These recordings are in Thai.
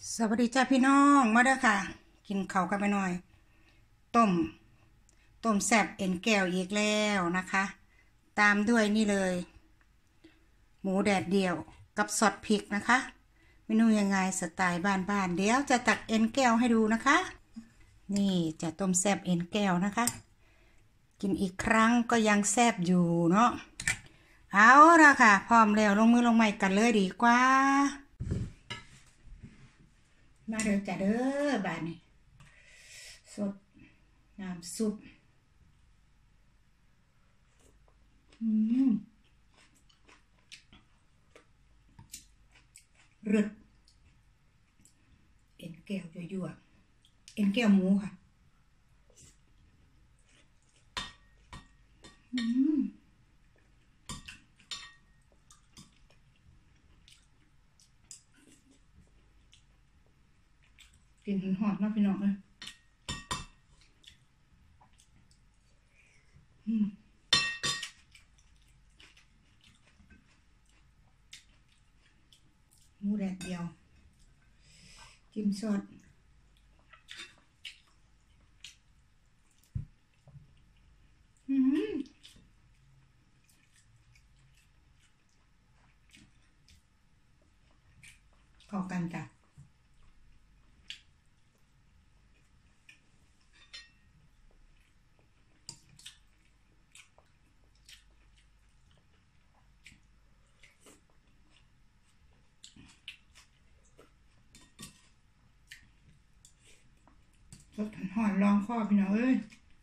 สวัสดีจ้าพี่น้องมาเด้อค่ะกินข้าวกันไปหน่อยต้มแซ่บเอ็นแก้วอีกแล้วนะคะ ตามด้วยนี่เลยหมูแดดเดียวกับซอสพริกนะคะเมนูยังไงสไตล์บ้านๆเดี๋ยวจะตักเอ็นแก้วให้ดูนะคะ นี่จะต้มแซ่บเอ็นแก้วนะคะ กินอีกครั้งก็ยังแซ่บอยู่เนาะเอาละค่ะพร้อมแล้วลงมือลงไม้กันเลยดีกว่ามาเด้อจ้ะเด้อบ้านนี้สดน้ำซุปเลือดเอ็นแก้วยั่วๆเอ็นแก้วหมูค่ะกินหอมมากพี่น้องเลยหมูแดดเดียวจิ้มซอสเข้ากันจ้ะสดหอนรองข้อพี่น้องเอ้ย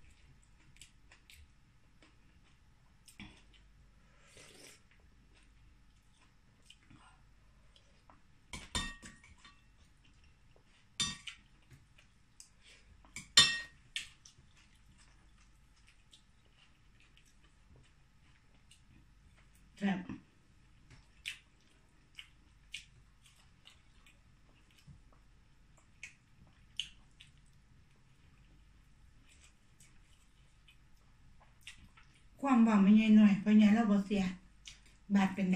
แซ่บความหวังไม่ใหญ่หน่อยเพราะไงเราบ่เสียบาดเป็นไง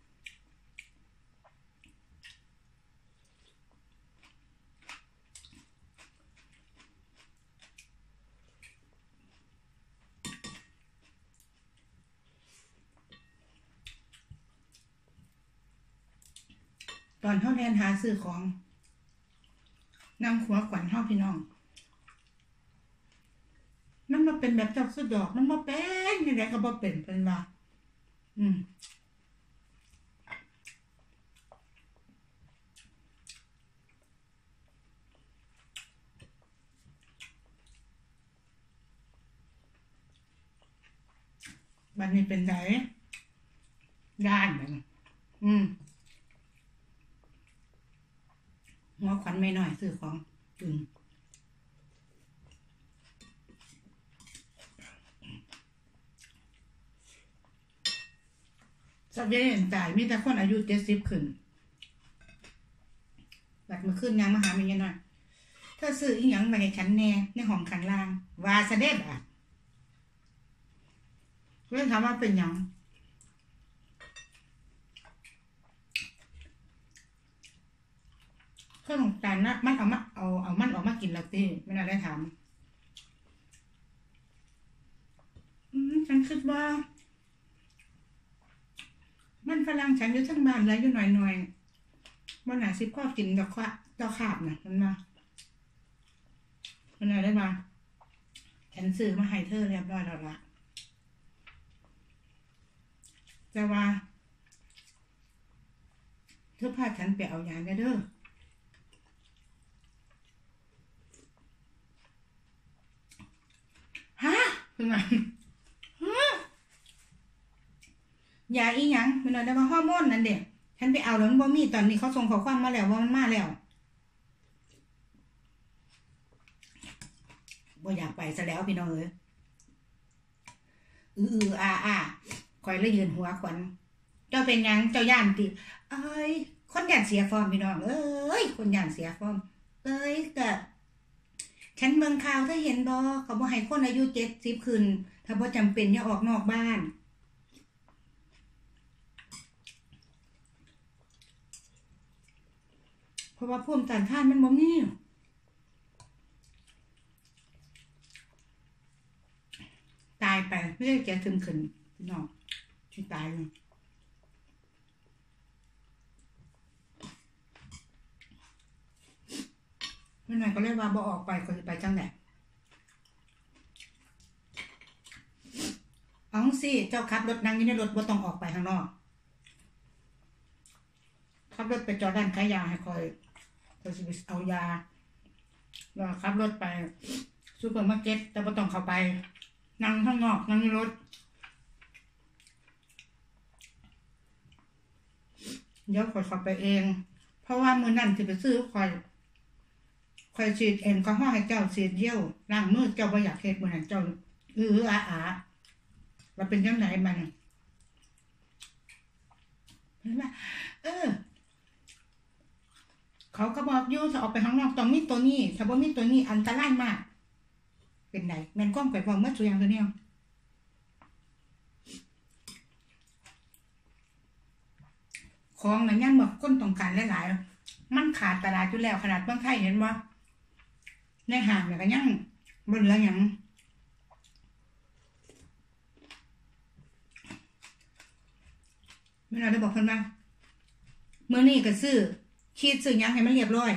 ตอนเขาเรียนหาซื้อของนำขัวขวัญเฮาพี่น้องมันมาเป็นแบบเจ้าสุดดอกมันมาเป็นยังไงก็บ่เป็นว่าบัดนี้เป็นไงด้านแบบหัวขวัญไม่น้อยซื้อของสวีเดนจ่ายมีแต่คนอายุ70ขึ้นบัดมาขึ้นยังมาหาไม่ยังน้อยถ้าซื้ออีหยังมาให้ฉันแน่ในห้องขันล่างว่าเสด็จเรื่องถามว่าเป็นยังเครื่องจานนะมันเอามาเอามันออกมากินแล้วตีไม่น่าได้ถามฉันคิดว่ามันฝรั่งฉันอยู่ทั้งบ้านแล้วอยู่หน่อยมันหนา10 ข้อกินดอกขาบนะมันน่าได้มาฉันซื้อมาให้เธอเรียบร้อยแล้วละแต่ว่าเธอพาฉันไปเอายาเด้อฮะเป็นไงยาอีหยังมันได้มาฮอร์โมนนั่นเด็กฉันไปเอาแล้วมันบ่มีตอนนี้เขาส่งข้อความมาแล้วว่ามันมาแล้วบ่อยากไปซะแล้วพี่น้องเอ้ยคอยเลยยืนหัวขวัญเจ้าเป็นยังเจ้าย่านติเอ้ยคนย่านเสียฟอร์มพี่น้องเอ้ยคนย่านเสียฟอร์มเอ้ยก็ฉันเมืองข่าวถ้าเห็นบ่เขาบ่ให้คนอายุ70ขึ้นถ้าบ่จำเป็นอย่าออกนอกบ้านเพราะว่าภูมิต้านทานมันบ่มีตายไปไม่ได้แกซึมขึ้นพี่น้องที่ตายเลยเมื่อไหร่ก็เลยว่าบ่ออกไปก็จะไปจังไหนเอาสิเจ้าขับรถนั่งอยู่ในรถบ่ต้องออกไปข้างนอกขับรถไปจอดร้านขายยาให้คอยสิไปเอายาแล้วขับรถไปซูเปอร์มาร์เก็ตแต่บ่ต้องเข้าไปนั่งข้างนอกนั่งในรถเดี๋ยวคอยเข้าไปเองเพราะว่ามื้อนั้นสิไปซื้อคอยฉีดแอลกอฮอล์ให้เจ้าฉีดเยี่ยวล้างมือเจ้าบ่อยากเฮ็ดมื้อนั้นเจ้าอาเราเป็นจังไดมันเห็นไหมเขาก็บอกอยู่ถ้าออกไปข้างนอกต้องมีตัวนี้ถ้าบ่มีตัวนี้อันตรายมากเป็นไหนแม่นก้องไปบอกเมื่อตัวอย่างตัวเนี้ยของนั้นยันบอกคนต้องการหลายๆมันขาดตลาดอยู่แล้วขนาดเมืองไทยเห็นบ่ในห้างเนี่ยก็ยังบ่เหลือหยังไม่น่าได้บอกเพิ่นว่ามื้อนี้ก็ซื้อคิดซื้อหยังให้มันเรียบร้อย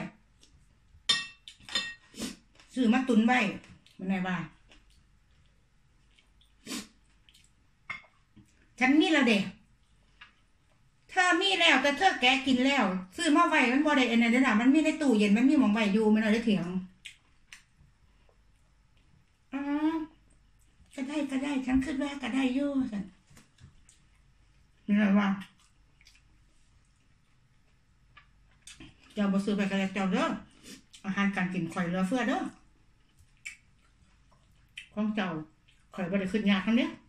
ซื้อมาตุนไว้มันไหนบ้างฉันมีแล้วเด็กเธอมีแล้วแต่เธอแกะกินแล้วซื้อมาไว้มันบ่ได้อันนั้นเด้อล่ะมันมีในตู้เย็นมันมีหม้องไว้อยู่มันเอาได้เถียงอ๋อก็ได้ฉันคิดว่าก็ได้อยู่ซั่นนี่แหละว่าเจ้าบ่ซื้อไปก็ได้เจ้าเด้ออาหารการกินข่อยเหลือเฟือเด้อของเจ้าข่อยบ่ได้ขึ้นยากทั้งเนี้ย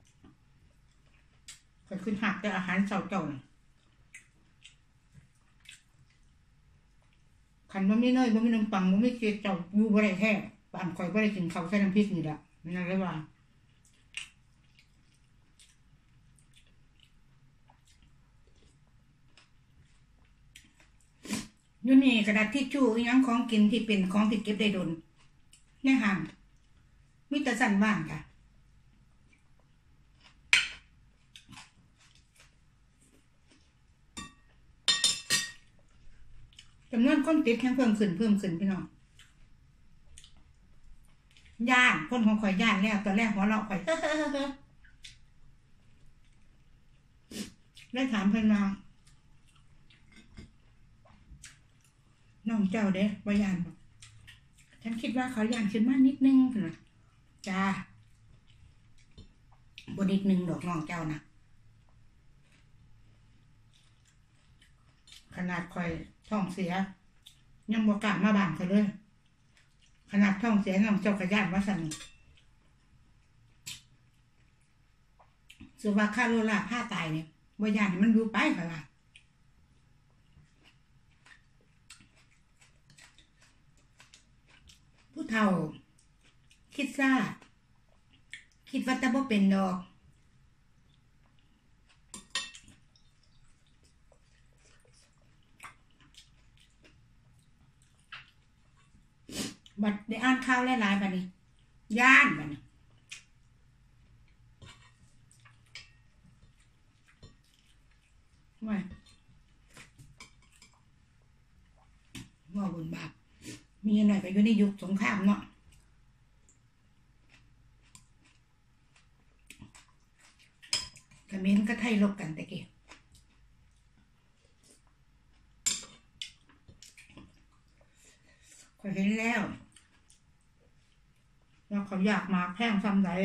ข่อยขึ้นหักแต่อาหารเจ้าคันบ่มีเนยบ่มีนมปังบ่มีเกล็ดเจ้าอยู่บ่ได้แท้ปานข่อยบ่ได้กินข้าวใส่น้ำพริกนี่ล่ะนี่น่าเลยว่าอยู่นี่กระดาษทิชชู่อีหยังของกินที่เป็นของที่เก็บได้โดนในห้างมีแต่สั่นว่างค่ะจำนวนคนติดแค่เพิ่มขึ้นพี่น้องย่านคนของข่อยย่านแล้วตอนแรกหัวเราะข่อยได้ถามเพิ่นมาน้องเจ้าเด้บ่ย่านบอกฉันคิดว่าเขาย่านขึ้นมานิดนึงนะจ้าบ่นิดนึงดอกน้องเจ้านะขนาดข่อยท้องเสียยังบ่กล้ามาบ้านเขาเลยขนาดท้องเสียน้องเจ้าก็ย่านว่าสั่นสือว่าค่าโลลาผ้าตายเนี่ยบ่ย่านให้มันอยู่ไปค่ะล่ะผู้เฒ่าคิดซ่าคิดว่าแต่บ่เป็นดอกบัดได้อ่านข่าวหลายๆบัดนี้ย่านบัดนี้ว่าบุญบาปมีหน่อยก็อยู่ในยุคสงครามเนาะเขมรก็ไทยลบกันแต่กี้ข้อยเห็นแล้วว่าเขาอยากมาแพงซ้ำใด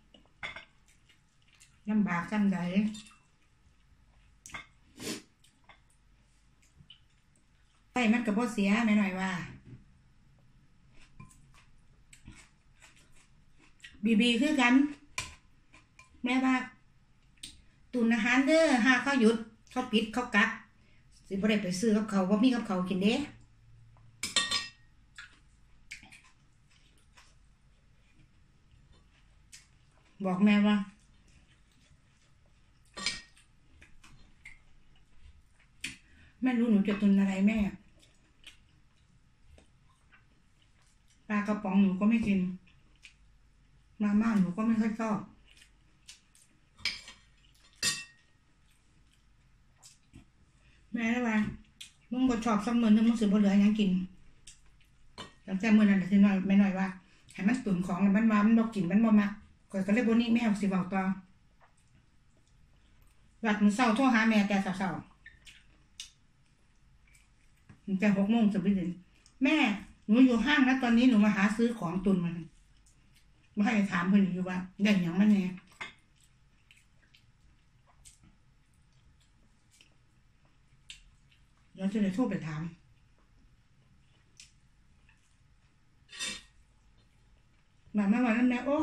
ลำบากซ้ำใดไปมันก็บ่เสียแม่หน่อยว่าบีคือกันแม่ว่าตุนอาหารเด้อหาเขาหยุดเขาปิดเขากักสิบ่ได้ไปซื้อกับเขาบ่มีกับเขากินเด้บอกแม่ว่าแม่รู้หนูจะตุนอะไรแม่ากระป๋องหนูก็ไม่กินมาม่าหนูก็ไม่ค่อยชอบแม่ได้ว่ามึงก็ชอบซ้ำมือนึงมึงสิบ่เหลือยังกินแต่มือนั้นสิหน่อยไม่หน่อยว่าให้มันตุ่นของแล้วมันบ่กินมันบ่มักก็เลยบ่นี่แม่สิเว้าต่อวัดมื้อเช้าโทรหาแม่แต่เช้าๆแต่6 โมงจะไปถึงแม่หนูอยู่ห้างนะตอนนี้หนูมาหาซื้อของตุนมันไม่ให้ถามเพิ่นอยู่ว่าได้หยังมันแน่เราจะได้โทรไปถามมาแม่วันนั้นแม่โอ้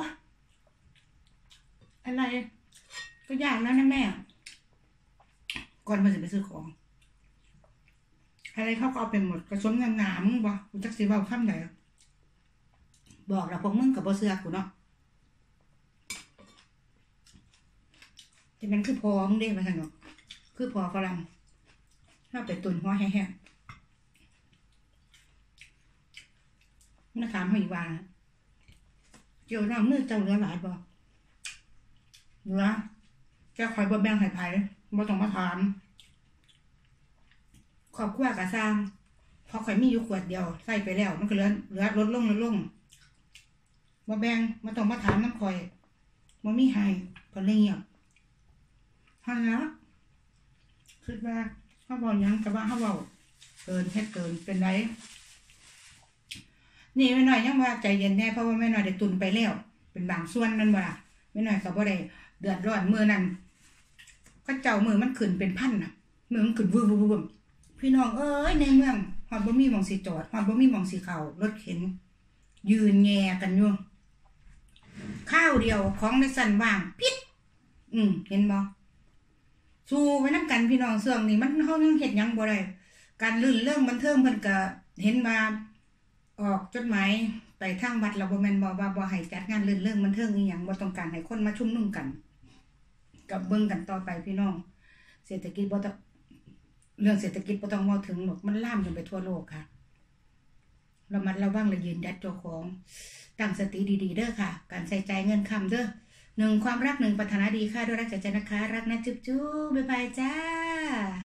อะไรก็ยากแล้วนะแม่ก่อนมันจะไปซื้อของอะไรเขาก็เอาไปหมดกระสมงามๆมึงบอกกูจักสิเว้าคำใดบอกแล้วพวกมึงกับบ่เชื่อกูเนาะที่มันคือพอมึงเด้มาสั่นเนาะคือพอฝรั่งถ้าไปตุนหัวแห้งๆมันถามเขาอีกว่าเกี่ยวน้ำมือเจ้าเหลือหลายบ่เหลือแกคอยบ่แบ่งให้ไผบ่ต้องมาถามขอบคุณกะสร้างพอข่อยมีอยู่ขวดเดียวใส่ไปแล้วมันก็เหลือลดลงบ่แบ่งมาต้องมาถามน้ำข่อยบ่มีให้ก็เลยเงียบฮั่นละคิดว่าเฮาเว้าหยังก็ว่าเฮาเว้าเกินเฮ็ดเกินเป็นไรนี่แม่น้อยยังว่าใจเย็นแน่เพราะว่าแม่น้อยได้ตุนไปแล้วเป็นบางส่วนนั่นว่าแม่น้อยก็บ่ได้เดือดร้อนมื้อนั้นก็เจ้ามือมันขึ้นเป็นพันน่ะมือมันขึ้นวึบพี่น้องเอ้ยในเมืองฮอดบ่มีหม่องสิจอดฮอดบ่มีหม่องสิเข้ารถเข็นยืนแงกันอยู่ข้าวเดียวของในสั่นว่างพิษเห็นบ่สู้ไว้นำกันพี่น้องเสื่องนี่มันเฮายังเฮ็ดหยังบ่ได้การลื่นเรื่องบันเทิงเพิ่นก็เห็นมาออกจดหมายไปทางวัดแล้วบ่แม่นบ่ให้จัดงานลื่นเรื่องบันเทิงอีหยังบ่ต้องการให้คนมาชุมนุมกันกับเบิ่งกันต่อไปพี่น้องเศรษฐกิจบ่ต้องเรื่องเศรษฐกิจบ่ต้องเว้าถึงหรอกมันล่ามกันไปทั่วโลกค่ะระมัดระวังและยืนยัดเจ้าของตั้งสติดีๆเด้อค่ะการใส่ใจเงินคำเด้อ1ความรัก1ปรารถนาดีค่ะด้วยรักจากใจนะคะรักนะจุ๊บๆบ๊ายบายจ้า